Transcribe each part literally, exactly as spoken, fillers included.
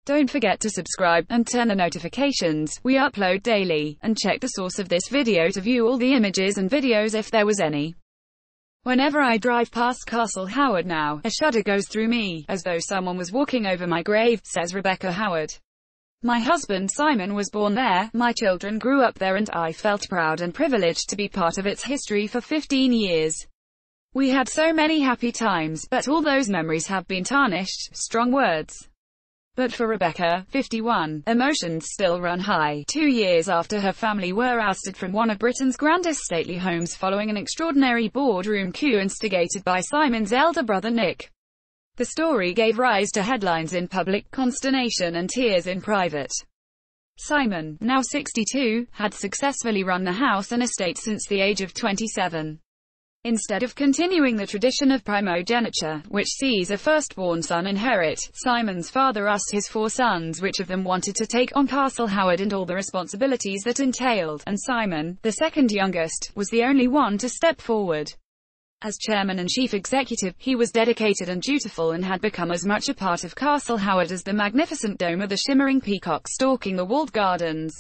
Don't forget to subscribe, and turn the notifications. We upload daily, and check the source of this video to view all the images and videos if there was any. Whenever I drive past Castle Howard now, a shudder goes through me, as though someone was walking over my grave, says Rebecca Howard. My husband Simon was born there, my children grew up there, and I felt proud and privileged to be part of its history for fifteen years. We had so many happy times, but all those memories have been tarnished. Strong words. But for Rebecca, fifty-one, emotions still run high, two years after her family were ousted from one of Britain's grandest stately homes following an extraordinary boardroom coup instigated by Simon's elder brother Nick. The story gave rise to headlines in public, consternation and tears in private. Simon, now sixty-two, had successfully run the house and estate since the age of twenty-seven. Instead of continuing the tradition of primogeniture, which sees a firstborn son inherit, Simon's father asked his four sons which of them wanted to take on Castle Howard and all the responsibilities that entailed, and Simon, the second youngest, was the only one to step forward. As chairman and chief executive, he was dedicated and dutiful and had become as much a part of Castle Howard as the magnificent dome or the shimmering peacock stalking the walled gardens.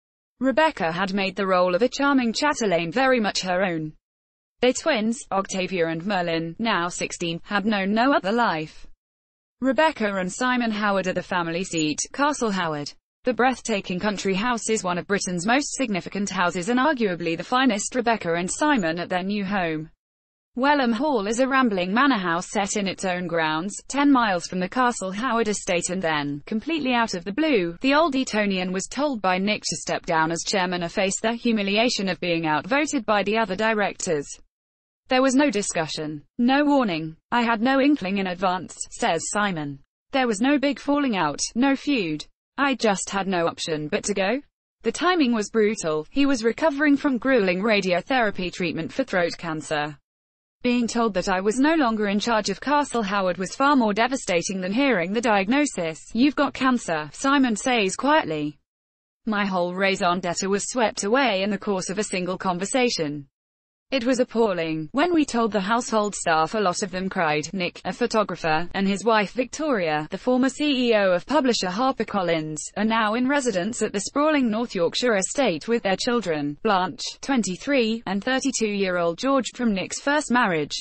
Rebecca had made the role of a charming chatelaine very much her own. Their twins, Octavia and Merlin, now sixteen, had known no other life. Rebecca and Simon Howard are the family seat, Castle Howard. The breathtaking country house is one of Britain's most significant houses and arguably the finest. Rebecca and Simon at their new home. Welham Hall is a rambling manor house set in its own grounds, ten miles from the Castle Howard estate, and then, completely out of the blue, the old Etonian was told by Nick to step down as chairman or face the humiliation of being outvoted by the other directors. There was no discussion, no warning. I had no inkling in advance, says Simon. There was no big falling out, no feud. I just had no option but to go. The timing was brutal. He was recovering from grueling radiotherapy treatment for throat cancer. Being told that I was no longer in charge of Castle Howard was far more devastating than hearing the diagnosis. You've got cancer, Simon says quietly. My whole raison d'etre was swept away in the course of a single conversation. It was appalling. When we told the household staff, a lot of them cried. Nick, a photographer, and his wife Victoria, the former C E O of publisher HarperCollins, are now in residence at the sprawling North Yorkshire estate with their children, Blanche, twenty-three, and thirty-two-year-old George, from Nick's first marriage.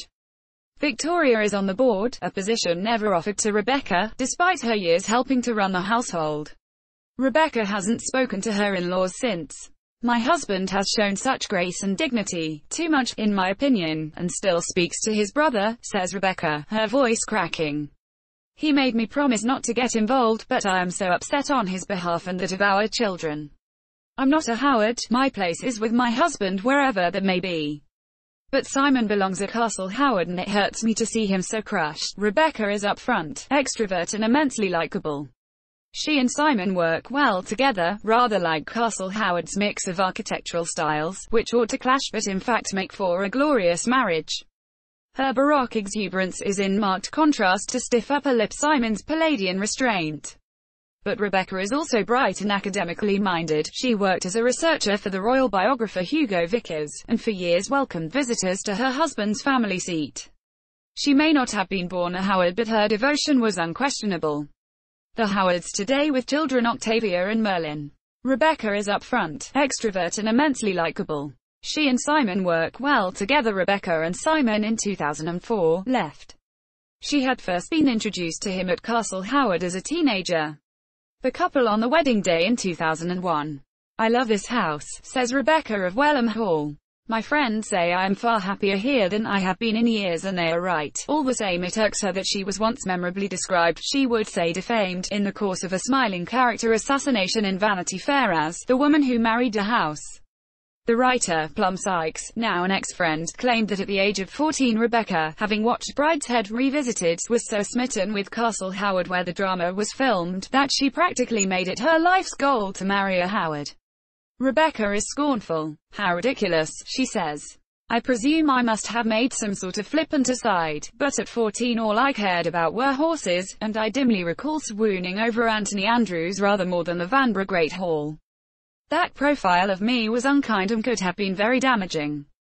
Victoria is on the board, a position never offered to Rebecca, despite her years helping to run the household. Rebecca hasn't spoken to her in-laws since. My husband has shown such grace and dignity, too much, in my opinion, and still speaks to his brother, says Rebecca, her voice cracking. He made me promise not to get involved, but I am so upset on his behalf and that of our children. I'm not a Howard, my place is with my husband wherever that may be. But Simon belongs at Castle Howard and it hurts me to see him so crushed. Rebecca is upfront, extrovert and immensely likable. She and Simon work well together, rather like Castle Howard's mix of architectural styles, which ought to clash but in fact make for a glorious marriage. Her baroque exuberance is in marked contrast to stiff upper lip Simon's Palladian restraint. But Rebecca is also bright and academically minded. She worked as a researcher for the royal biographer Hugo Vickers, and for years welcomed visitors to her husband's family seat. She may not have been born a Howard, but her devotion was unquestionable. The Howards today with children Octavia and Merlin. Rebecca is upfront, extrovert and immensely likable. She and Simon work well together. Rebecca and Simon in two thousand four left. She had first been introduced to him at Castle Howard as a teenager. The couple on the wedding day in two thousand one. I love this house, says Rebecca of Welham Hall. My friends say I am far happier here than I have been in years, and they are right. All the same, it irks her that she was once memorably described, she would say defamed, in the course of a smiling character assassination in Vanity Fair as the woman who married a house. The writer, Plum Sykes, now an ex-friend, claimed that at the age of fourteen Rebecca, having watched Brideshead Revisited, was so smitten with Castle Howard where the drama was filmed, that she practically made it her life's goal to marry a Howard. Rebecca is scornful. How ridiculous, she says. I presume I must have made some sort of flippant aside, but at fourteen all I cared about were horses, and I dimly recall swooning over Anthony Andrews rather more than the Vanbrugh Great Hall. That profile of me was unkind and could have been very damaging.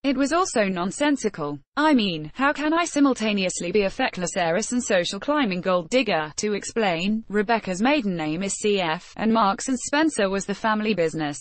It was also nonsensical. I mean, how can I simultaneously be a feckless heiress and social climbing gold digger? To explain, Rebecca's maiden name is C F, and Marks and Spencer was the family business.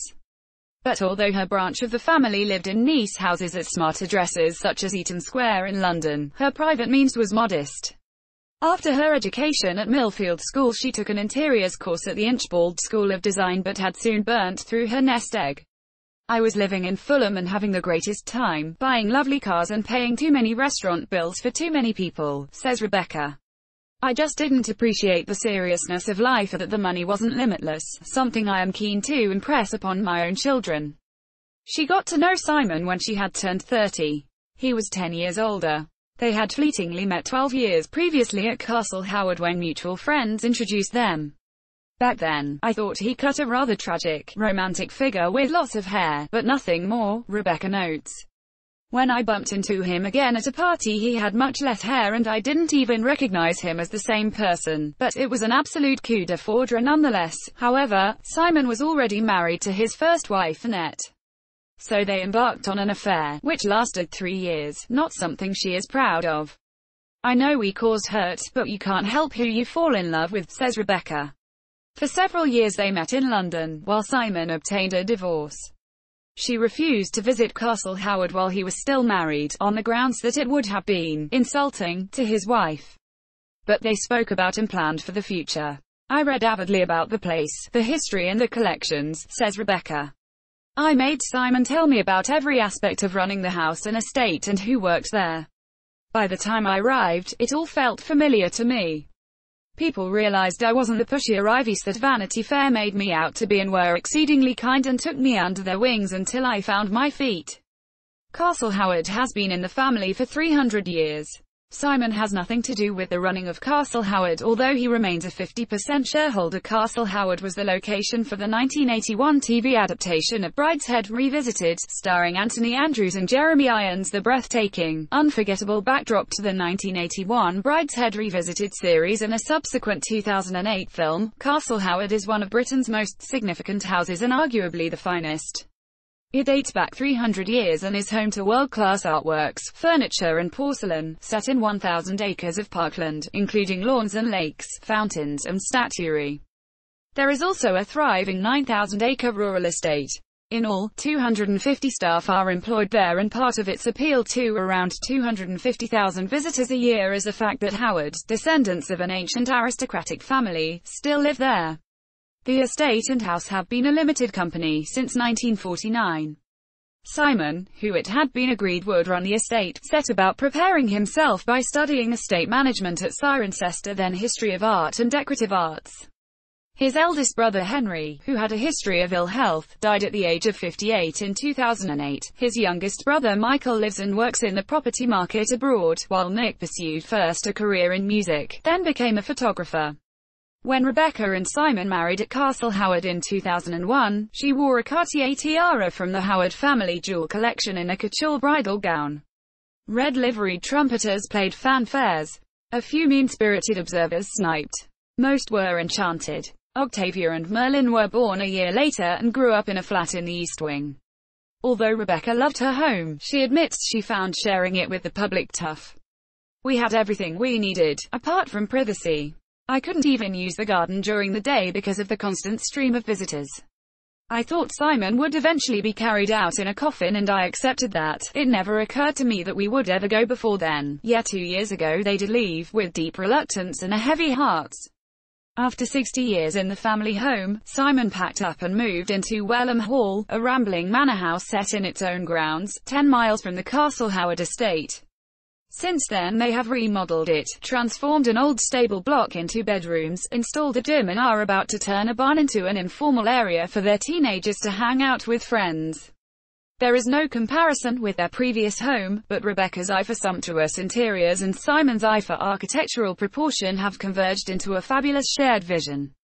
But although her branch of the family lived in nice houses at smart addresses such as Eaton Square in London, her private means was modest. After her education at Millfield School, she took an interiors course at the Inchbald School of Design but had soon burnt through her nest egg. I was living in Fulham and having the greatest time, buying lovely cars and paying too many restaurant bills for too many people, says Rebecca. I just didn't appreciate the seriousness of life or that the money wasn't limitless, something I am keen to impress upon my own children. She got to know Simon when she had turned thirty. He was ten years older. They had fleetingly met twelve years previously at Castle Howard when mutual friends introduced them. Back then, I thought he cut a rather tragic, romantic figure with lots of hair, but nothing more, Rebecca notes. When I bumped into him again at a party, he had much less hair and I didn't even recognize him as the same person, but it was an absolute coup de foudre nonetheless. However, Simon was already married to his first wife Annette. So they embarked on an affair, which lasted three years, not something she is proud of. I know we caused hurt, but you can't help who you fall in love with, says Rebecca. For several years they met in London, while Simon obtained a divorce. She refused to visit Castle Howard while he was still married, on the grounds that it would have been insulting to his wife. But they spoke about and planned for the future. I read avidly about the place, the history and the collections, says Rebecca. I made Simon tell me about every aspect of running the house and estate and who worked there. By the time I arrived, it all felt familiar to me. People realized I wasn't the pushy arriviste that Vanity Fair made me out to be and were exceedingly kind and took me under their wings until I found my feet. Castle Howard has been in the family for three hundred years. Simon has nothing to do with the running of Castle Howard, although he remains a fifty percent shareholder. Castle Howard was the location for the nineteen eighty-one T V adaptation of Brideshead Revisited, starring Anthony Andrews and Jeremy Irons. The breathtaking, unforgettable backdrop to the nineteen eighty-one Brideshead Revisited series and a subsequent two thousand eight film, Castle Howard is one of Britain's most significant houses and arguably the finest. It dates back three hundred years and is home to world-class artworks, furniture and porcelain, set in one thousand acres of parkland, including lawns and lakes, fountains and statuary. There is also a thriving nine thousand acre rural estate. In all, two hundred fifty staff are employed there, and part of its appeal to around two hundred fifty thousand visitors a year is the fact that Howard, descendants of an ancient aristocratic family, still live there. The estate and house have been a limited company since nineteen forty-nine. Simon, who it had been agreed would run the estate, set about preparing himself by studying estate management at Cirencester, then history of art and decorative arts. His eldest brother Henry, who had a history of ill health, died at the age of fifty-eight in two thousand eight. His youngest brother Michael lives and works in the property market abroad, while Nick pursued first a career in music, then became a photographer. When Rebecca and Simon married at Castle Howard in two thousand one, she wore a Cartier tiara from the Howard family jewel collection in a couture bridal gown. Red liveried trumpeters played fanfares. A few mean-spirited observers sniped. Most were enchanted. Octavia and Merlin were born a year later and grew up in a flat in the East Wing. Although Rebecca loved her home, she admits she found sharing it with the public tough. We had everything we needed, apart from privacy. I couldn't even use the garden during the day because of the constant stream of visitors. I thought Simon would eventually be carried out in a coffin and I accepted that. It never occurred to me that we would ever go before then. Yet two years ago they did leave, with deep reluctance and a heavy heart. After sixty years in the family home, Simon packed up and moved into Welham Hall, a rambling manor house set in its own grounds, ten miles from the Castle Howard estate. Since then they have remodeled it, transformed an old stable block into bedrooms, installed a gym and are about to turn a barn into an informal area for their teenagers to hang out with friends. There is no comparison with their previous home, but Rebecca's eye for sumptuous interiors and Simon's eye for architectural proportion have converged into a fabulous shared vision.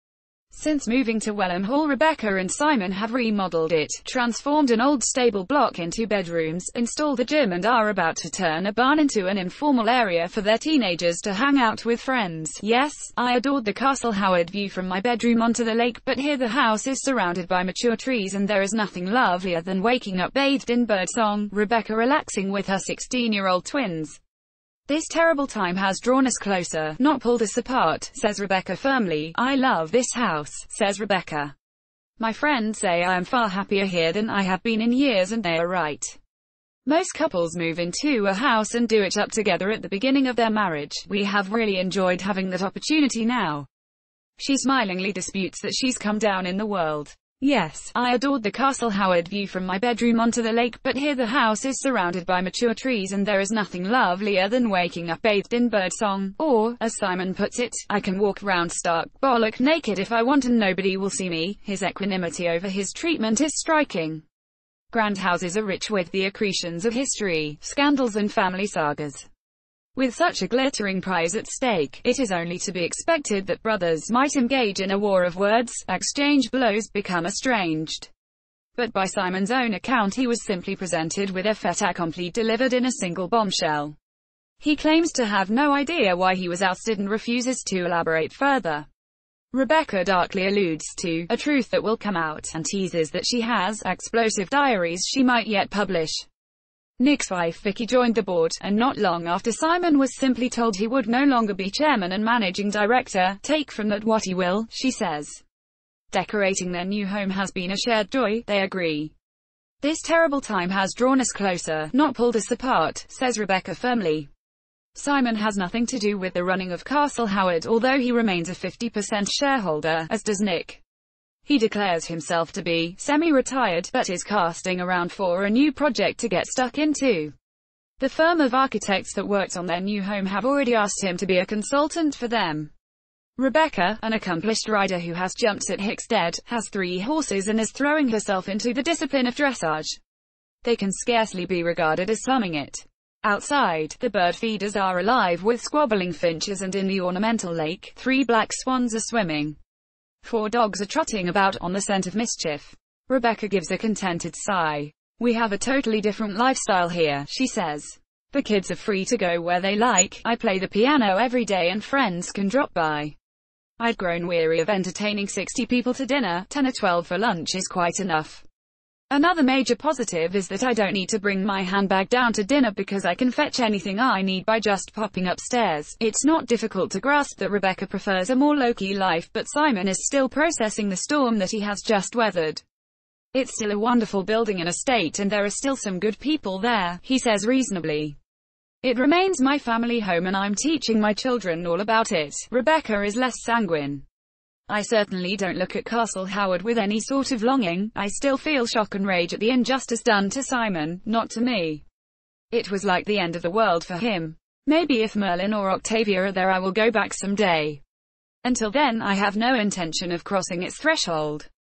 Since moving to Welham Hall, Rebecca and Simon have remodeled it, transformed an old stable block into bedrooms, installed a gym and are about to turn a barn into an informal area for their teenagers to hang out with friends. Yes, I adored the Castle Howard view from my bedroom onto the lake, but here the house is surrounded by mature trees and there is nothing lovelier than waking up bathed in birdsong. Rebecca relaxing with her sixteen-year-old twins. This terrible time has drawn us closer, not pulled us apart, says Rebecca firmly. I love this house, says Rebecca. My friends say I am far happier here than I have been in years, and they are right. Most couples move into a house and do it up together at the beginning of their marriage. We have really enjoyed having that opportunity now. She smilingly disputes that she's come down in the world. Yes, I adored the Castle Howard view from my bedroom onto the lake, but here the house is surrounded by mature trees and there is nothing lovelier than waking up bathed in birdsong. Or, as Simon puts it, I can walk round stark bollock naked if I want and nobody will see me. His equanimity over his treatment is striking. Grand houses are rich with the accretions of history, scandals and family sagas. With such a glittering prize at stake, it is only to be expected that brothers might engage in a war of words, exchange blows, become estranged. But by Simon's own account he was simply presented with a fait accompli delivered in a single bombshell. He claims to have no idea why he was ousted and refuses to elaborate further. Rebecca darkly alludes to a truth that will come out, and teases that she has explosive diaries she might yet publish. Nick's wife Vicky joined the board, and not long after Simon was simply told he would no longer be chairman and managing director. Take from that what he will, she says. Decorating their new home has been a shared joy, they agree. This terrible time has drawn us closer, not pulled us apart, says Rebecca firmly. Simon has nothing to do with the running of Castle Howard, although he remains a fifty percent shareholder, as does Nick. He declares himself to be semi-retired, but is casting around for a new project to get stuck into. The firm of architects that worked on their new home have already asked him to be a consultant for them. Rebecca, an accomplished rider who has jumped at Ousted, has three horses and is throwing herself into the discipline of dressage. They can scarcely be regarded as slumming it. Outside, the bird feeders are alive with squabbling finches, and in the ornamental lake, three black swans are swimming. Four dogs are trotting about on the scent of mischief. Rebecca gives a contented sigh. We have a totally different lifestyle here, she says. The kids are free to go where they like, I play the piano every day and friends can drop by. I'd grown weary of entertaining sixty people to dinner, ten or twelve for lunch is quite enough. Another major positive is that I don't need to bring my handbag down to dinner because I can fetch anything I need by just popping upstairs. It's not difficult to grasp that Rebecca prefers a more low-key life, but Simon is still processing the storm that he has just weathered. It's still a wonderful building and estate, and there are still some good people there, he says reasonably. It remains my family home and I'm teaching my children all about it. Rebecca is less sanguine. I certainly don't look at Castle Howard with any sort of longing. I still feel shock and rage at the injustice done to Simon, not to me. It was like the end of the world for him. Maybe if Merlin or Octavia are there I will go back someday. Until then I have no intention of crossing its threshold.